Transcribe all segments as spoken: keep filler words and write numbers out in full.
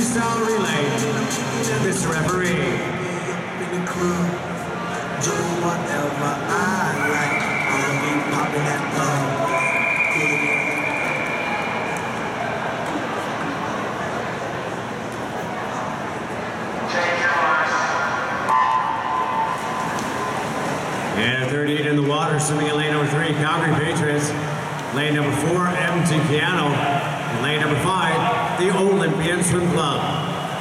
freestyle relay. Mister Referee. In the club, doing whatever I like. I'ma be popping that love. And thirty-eight in the water, swimming in lane number three, Calgary Patriots. Lane number four, Edmonton Piano. And lane number five, the Olympian Swim Club.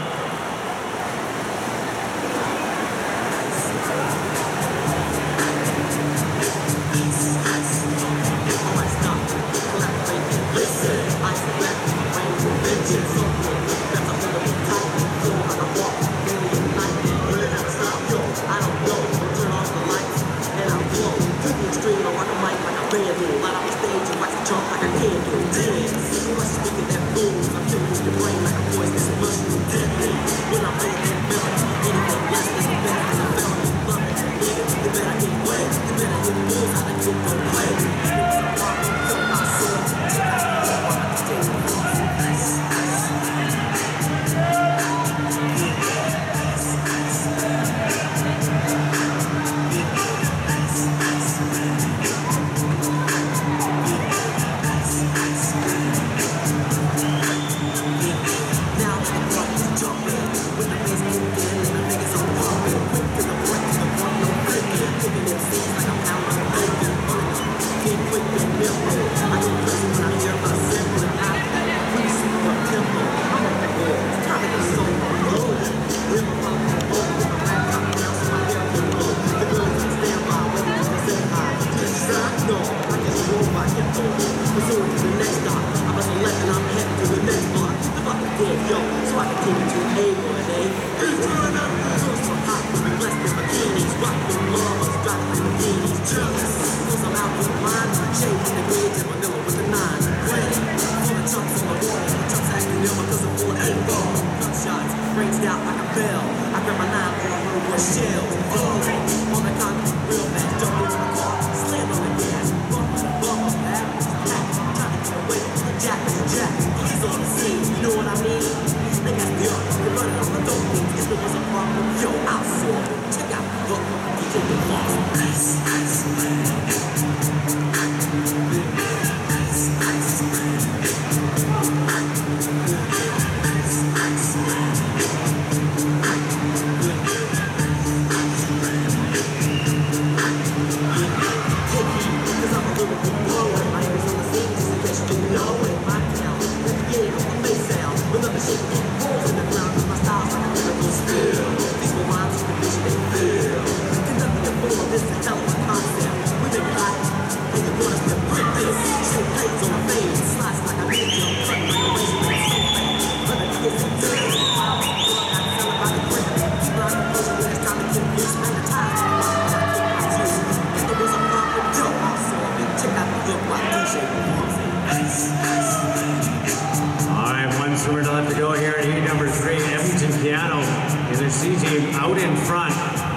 C-Team out in front.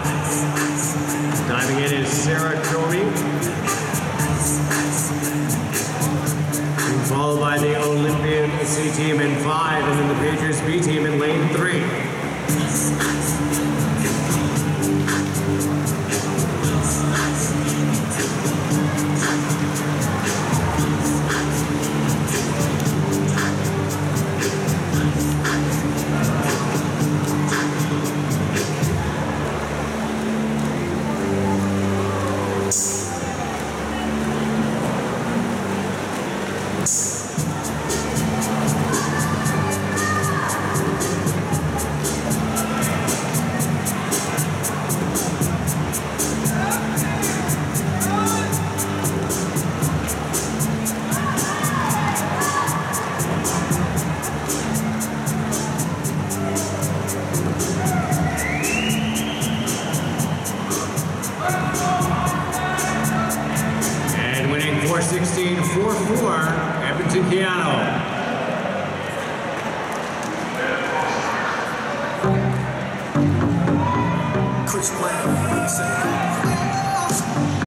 Diving in is Sarah Comey. Followed by the Olympian C-Team in five, and then the Patriots B-Team in lane three. sixteen four four, Edmonton Piano.